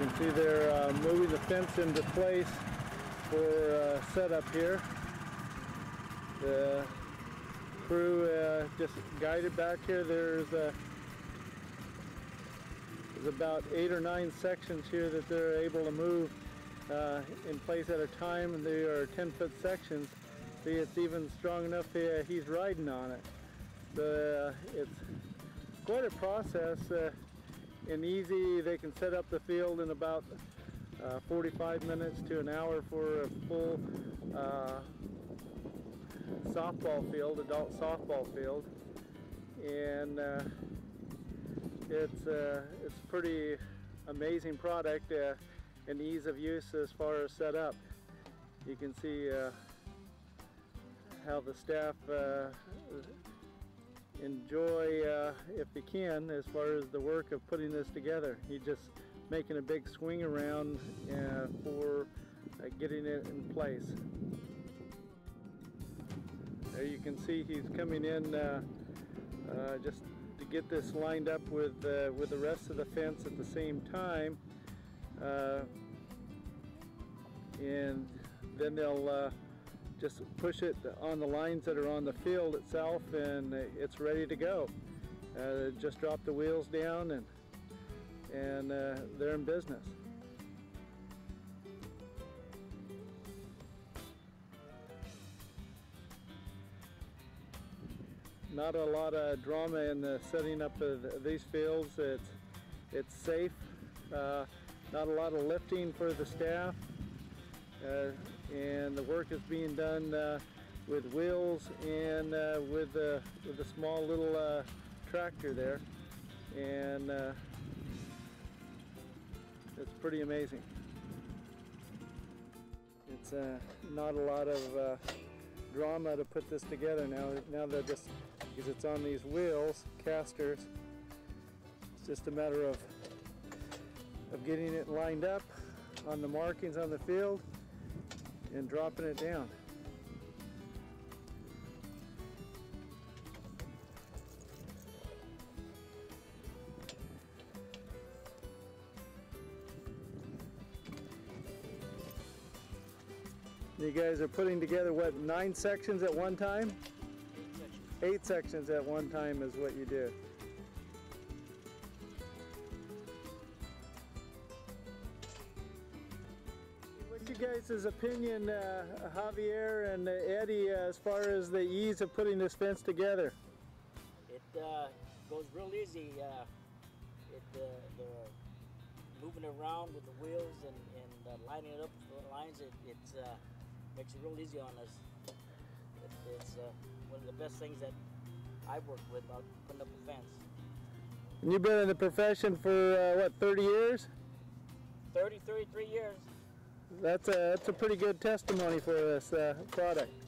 can see they're moving the fence into place for setup here. The crew just guided back here. There's about 8 or 9 sections here that they're able to move in place at a time, and they are 10-foot sections. See, it's even strong enough he's riding on it. So it's quite a process and easy. They can set up the field in about 45 minutes to an hour for a full softball field, adult softball field, and it's a pretty amazing product and ease of use as far as setup. You can see how the staff enjoy, if they can, as far as the work of putting this together. He's just making a big swing around for getting it in place. There you can see he's coming in just to get this lined up with the rest of the fence at the same time, and then they'll just push it on the lines that are on the field itself, and it's ready to go. Just drop the wheels down and they're in business. Not a lot of drama in the setting up of these fields. It's safe. Not a lot of lifting for the staff. And the work is being done with wheels and with a small little tractor there, and it's pretty amazing. It's not a lot of drama to put this together now that just because it's on these wheels, casters. It's just a matter of getting it lined up on the markings on the field and dropping it down. You guys are putting together, what, 9 sections at one time? 8 sections. 8 sections at one time is what you do. What's your guys' opinion, Javier and Eddie, as far as the ease of putting this fence together? It goes real easy. The moving around with the wheels and lining it up with the lines, it makes it real easy on us. It's one of the best things that I've worked with about putting up a fence. And you've been in the profession for what, 30 years? 33 years. That's a pretty good testimony for this product.